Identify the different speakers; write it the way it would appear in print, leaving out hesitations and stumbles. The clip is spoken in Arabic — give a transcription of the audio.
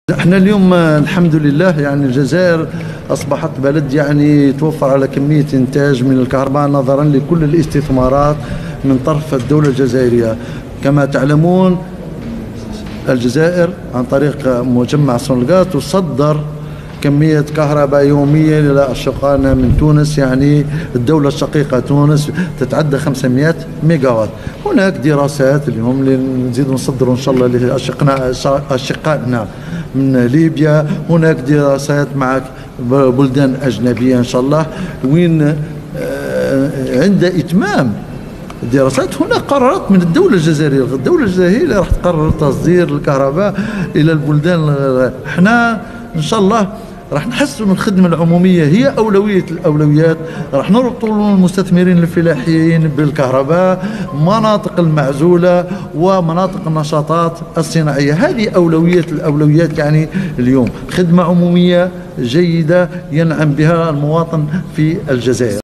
Speaker 1: احنا اليوم الحمد لله يعني الجزائر اصبحت بلد يعني توفر على كميه انتاج من الكهرباء نظرا لكل الاستثمارات من طرف الدوله الجزائريه. كما تعلمون الجزائر عن طريق مجمع سونلغاز تصدر كمية كهرباء يوميا إلى أشقائنا من تونس، يعني الدولة الشقيقة تونس تتعدى 500 ميجا وات. هناك دراسات اليوم نزيد نصدر إن شاء الله لأشقائنا من ليبيا، هناك دراسات مع بلدان أجنبية إن شاء الله، وين عند إتمام الدراسات هناك قرارات من الدولة الجزائرية. الدولة الجزائرية راح تقرر تصدير الكهرباء إلى البلدان. احنا إن شاء الله راح نحسن الخدمة العمومية، هي أولوية الأولويات. راح نربطوا المستثمرين الفلاحيين بالكهرباء، مناطق المعزولة ومناطق النشاطات الصناعية، هذه أولوية الأولويات. يعني اليوم خدمة عمومية جيدة ينعم بها المواطن في الجزائر.